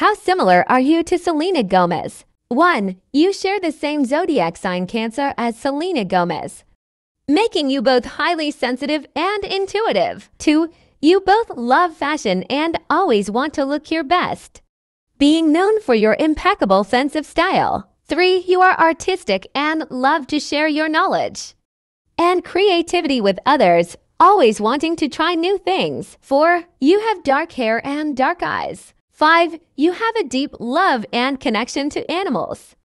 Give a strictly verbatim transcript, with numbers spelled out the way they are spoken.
How similar are you to Selena Gomez? one. You share the same zodiac sign Cancer as Selena Gomez, making you both highly sensitive and intuitive. two. You both love fashion and always want to look your best, being known for your impeccable sense of style. three. You are artistic and love to share your knowledge and creativity with others, always wanting to try new things. four. You have dark hair and dark eyes. five. You have a deep love and connection to animals,